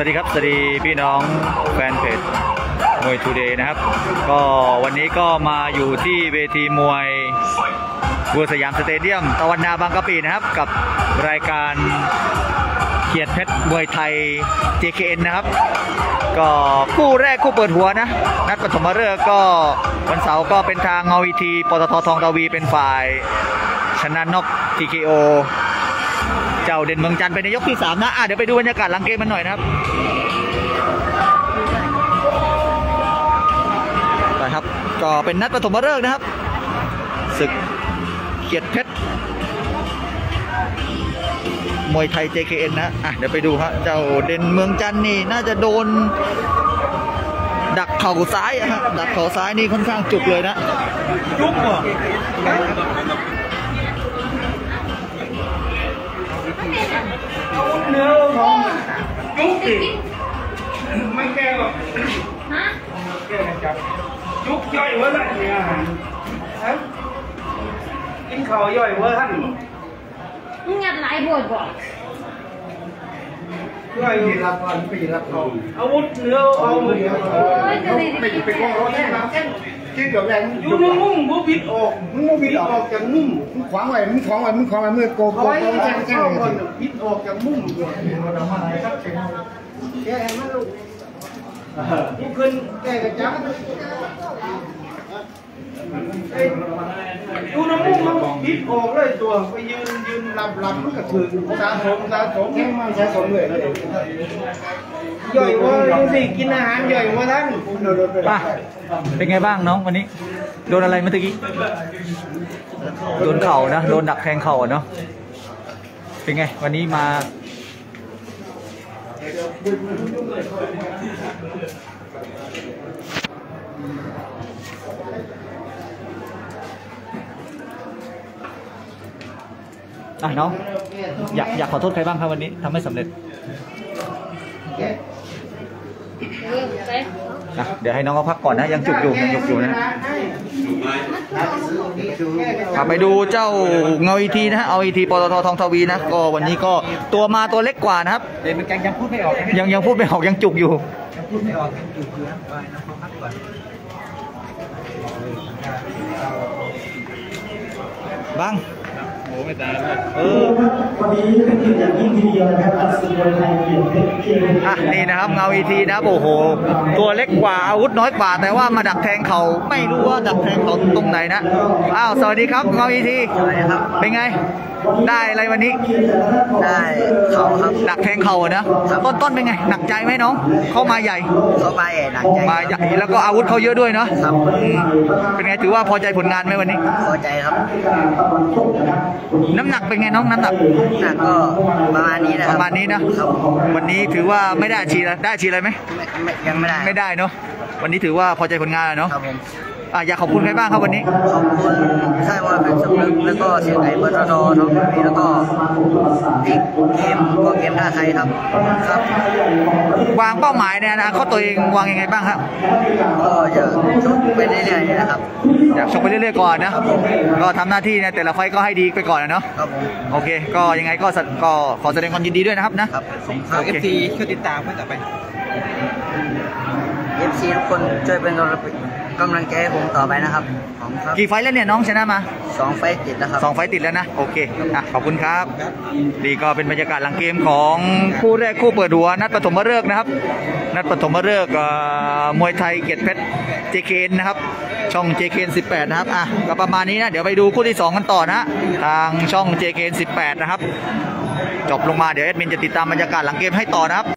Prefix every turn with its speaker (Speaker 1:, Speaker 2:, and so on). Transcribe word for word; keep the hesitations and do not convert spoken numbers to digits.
Speaker 1: วัสดีครับสวัสดีพี่น้องแฟนเพจมวยทูเดย์นะครับก็วันนี้ก็มาอยู่ที่เวทีมวยบัวสยามสเตเดียมตะวันนาบางกะปินะครับกับรายการเกียรติเพชรมวยไทย เจ เค เอ็น นะครับก็คู่แรกคู่เปิดหัวนะนัดปฐมฤกษ์ก็วันเสาร์ก็เป็นทางเงาวีทีปตททองดาวีเป็นฝ่ายชนะน็อก ที เค โอ เจ้าเด่นเมืองจันทร์เป็นในยกที่สามนะอ่ะเดี๋ยวไปดูบรรยากาศหลังเกมมันหน่อยนะครับไปครับก็เป็นนัดปฐมฤกษ์นะครับศึกเกียรติเพชรมวยไทย เจ เค เอ็น นะอ่ะเดี๋ยวไปดูครับเจ้าเด่นเมืองจันทร์นี่น่าจะโดนดักเข่าซ้ายฮะดักเข่าซ้ายนี่ค่อนข้างจุกเลยนะจุกว่ะ
Speaker 2: เนื้อของจุกดิไม่แก้หรอกฮะแก้จับจุกย่อยเวอร์ท่านเนี่ยฮะกินข้าวย่อยเวอร์ท่าน
Speaker 3: มึงงัดหลายบทบ่
Speaker 2: ย่อยปีรับก่อนปีรับก่อนอาวุธเนื้อเอาเนื้อไม่ไปกองร้อนแน่นะคิดแบบแรงอยู่นุ่มๆมึงบิดออกมึงบิดออกจากนุ่มมึงขวางไว้มึงขวางไว้มึงขวางไว้มือโกงโกงแช่งแช่งบิดออกจากนุ่มแกมันลูกมึงขึ้นแกกระจับดูน้ำมูกมันบิดออกเลยตัวไปยืนยืนลำลำมันก็ถึงสะสมสะสมแค่มันสะสมเลยย่อยว่าดูสิกินอาหารย่อยว่าท่าน
Speaker 1: ป่ะเป็นไงบ้างน้องวันนี้โดนอะไรเมื่อกี้โดนเข่านะโดนดักแทงเข่าเนาะเป็นไงวันนี้มาอ่ะน้องอยากอยากขอโทษใครบ้างครับวันนี้ทำไม่สำเร็จนะเดี๋ยวให้น้องเขาพักก่อนนะยังจุกอยู่ยังจุกอยู่นะไปดูเจ้าเงาอีทีนะเอาอีทีปตททองทวีนะก็วันนี้ก็ตัวมาตัวเล็กกว่านะครับเดี๋ยวมันยังพูดไม่ออกยังยังพูดไม่ออกยังจุกอยู่ยังพูดไม่ออกยังจุกอยู่นะไปน้องเขาพักก่อนบ้างโอ้ไม่ตายเลยเออวันนี้เป็นเกียรติอย่างยิ่งทีเดียวนะครับศึกมวยไทยเกียรติเพชรอ่ะนี่นะครับเงาอีทีนะโอ้โหตัวเล็กกว่าอาวุธน้อยกว่าแต่ว่ามาดักแทงเขาไม่รู้ว่าดักแทงเขาตรงไหนนะอ้าวสวัสดีครับเงาอีทีเป็นไงได้อะไรวันนี้
Speaker 4: ได้เขาครับ
Speaker 1: ดักแทงเข่านะต้นต้นเป็นไงหนักใจไหมน้องเข้ามาใหญ่
Speaker 4: เข้ามาใหญ่หนักใจ
Speaker 1: มาใหญ่แล้วก็อาวุธเขาเยอะด้วยเนาะ
Speaker 4: ครับ
Speaker 1: เป็นไงถือว่าพอใจผลงานไหมวันนี้
Speaker 4: พอใจครับ
Speaker 1: น้ำหนักเป็นไงน้องน้ำหนัก
Speaker 4: หนักก็ประมาณนี้นะ
Speaker 1: ประมาณนี้นะวันนี้ถือว่าไม่ได้ชีแล้วได้ชีอะไรไหม
Speaker 4: ยังไม่ได้
Speaker 1: ไม่ได้เนาะวันนี้ถือว่าพอใจผลงานเนาะ
Speaker 4: ครับผม
Speaker 1: อ่ะอยากขอบคุณใครบ้างครับวันนี้
Speaker 4: ขอบคุณค่ายว่าเป็นสำนึกแล้วก็เสียไก่เบอร์ตอท้องมีแล้วก็อีกเกมก็เกมท่าไทยครับครับ
Speaker 1: วางเป้าหมายเนี่ยนะเขาตัวเองวางยังไงบ้างครับ
Speaker 4: ก็อยากชกไปเรื่อยๆนะครับ
Speaker 1: อยากชกไปเรื่อยๆก่อนนะก็ทำหน้าที่เนี่ยแต่ละไฟก็ให้ดีไปก่อนนะเนาะ
Speaker 4: ครับผม
Speaker 1: โอเคก็ยังไงก็ก็ขอแสดงความยินดีด้วยนะครับนะครับ
Speaker 4: เอฟซีช่วยติดตามเพื่อต่อไปเอฟซีทุกคนช่วยเป็นกำลังใจให้ผมต่อไปนะครับ
Speaker 1: กี่ไฟแล้วเนี่ยน้องชนะมา
Speaker 4: สองไฟติดแล้วครับ
Speaker 1: สองไฟติดแล้วนะโอเคอ่ะขอบคุณครับนี่ก็เป็นบรรยากาศหลังเกมของคู่แรกคู่เปิดหัวนัดปฐมฤกษ์นะครับนัดปฐมฤกษ์มวยไทยเกียรติเพชร เจ เค เอ็น นะครับช่อง เจ เค เอ็น สิบแปดนะครับอ่ะก็ประมาณนี้นะเดี๋ยวไปดูคู่ที่สองกันต่อนะทางช่อง เจ เค เอ็น สิบแปดนะครับจบลงมาเดี๋ยวแอดมินจะติดตามบรรยากาศหลังเกมให้ต่อนะครับ